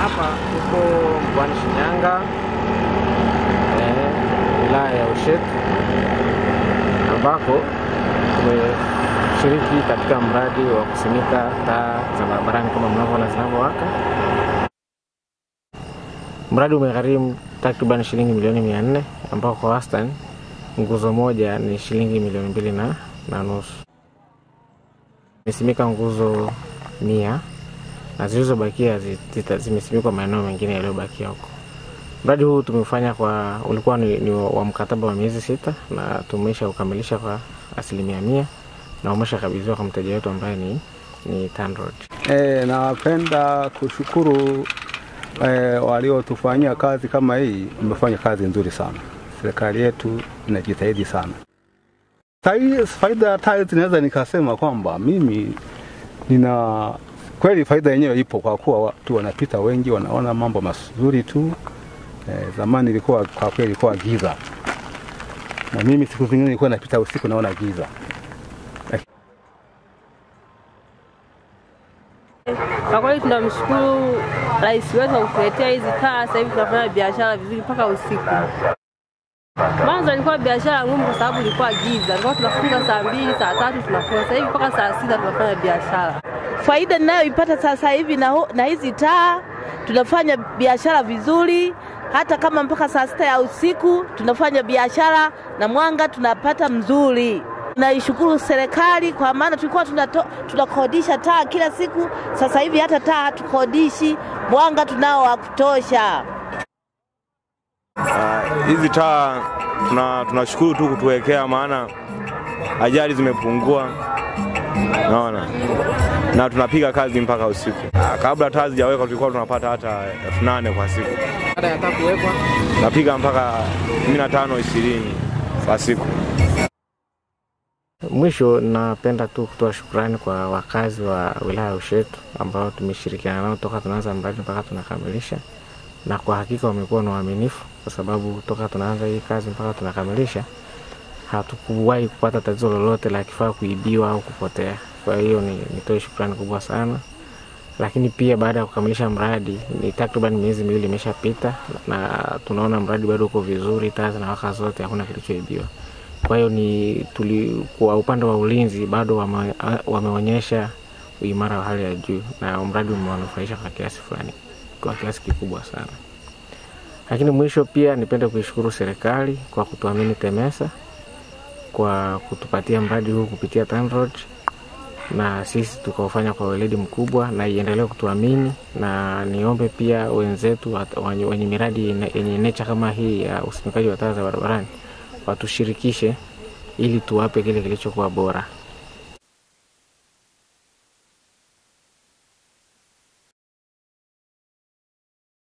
Hapa tuko mkoani Shinyanga, wilaya ya Ushetu, ambako tumeshiriki katika mradi wa kusimika taa za barabarani kama mnavyoona zinazowaka. Mradi umegharimu takriban shilingi milioni 400, ambao kwa wastani nguzo moja ni shilingi milioni 2.5. Nimesimika nguzo 100 na zilizobakia zimesimikwa maeneo mengine yaliyobakia huko. Mradi huu tumefanya ulikuwa ni wa mkataba wa miezi 6 na tumesha ukamilisha kwa 100% na umeshakabidhiwa kwa mteja wetu ambaye ni TANROADS. Napenda kushukuru waliotufanyia kazi kama hii. Umefanya kazi nzuri sana. Serikali yetu inajitahidi sana. Faida ya taa zinaweza nikasema kwamba mimi nina kweli faida yenyewe ipo, kwa kuwa watu wanapita wengi wanaona mambo mazuri tu. Zamani ilikuwa kwa kweli ilikuwa giza, na mimi siku zingine nilikuwa napita usiku naona giza. Kwa kweli tunamshukuru rais wetu kwa kutuletea hizi taa. Sasa hivi tunafanya biashara vizuri mpaka usiku. Mwanzo ilikuwa biashara ngumu kwa sababu ilikuwa giza. Tulikuwa tunafunga saa 2, saa 3 tunafunga. Sasa hivi mpaka saa 6 tunafanya biashara. Faida ninayoipata sasa hivi na hizi taa, tunafanya biashara vizuri. Hata kama mpaka saa 6 ya usiku tunafanya biashara na mwanga tunapata mzuri. Naishukuru serikali kwa maana tulikuwa tunakodisha taa kila siku. Sasa hivi hata taa hatukodishi, mwanga tunao wa kutosha. Hizi taa tunashukuru tu kutuwekea, maana ajali zimepungua. Naona. Na tunapiga kazi mpaka usiku. Kabla taa zijawekwa tulikuwa tunapata hata 8,000 kwa siku. Baada ya taa kuwekwa napiga mpaka 15-20 kwa siku. Mwisho napenda tu kutoa shukrani kwa wakazi wa wilaya ya Ushetu ambao tumeshirikiana nao toka tunaanza mradi mpaka tunakamilisha, na kwa hakika wamekuwa na uaminifu, kwa sababu toka tunaanza hii kazi mpaka tunakamilisha hatukuwahi kupata tatizo lolote la kifaa kuibiwa au kupotea. Kwa hiyo nitoe shukrani kubwa sana. Lakini pia baada ya kukamilisha mradi ni takriban miezi 2 imeshapita na tunaona mradi bado uko vizuri, taa zinawaka zote, hakuna kilichoibiwa. Kwa hiyo kwa upande wa ulinzi bado wameonyesha uimara wa hali ya juu, na mradi umewanufaisha kwa kiasi fulani, kwa kiasi kikubwa sana. Lakini mwisho pia nipende kuishukuru serikali kwa kutuamini TEMESA kwa kutupatia mradi huu kupitia TANROADS, na sisi tukaufanya kwa weledi mkubwa na iendelee kutuamini. Na niombe pia wenzetu wenye miradi yenye necha kama hii ya usimikaji wa taa za barabarani watushirikishe ili tuwape kile kilichokuwa bora.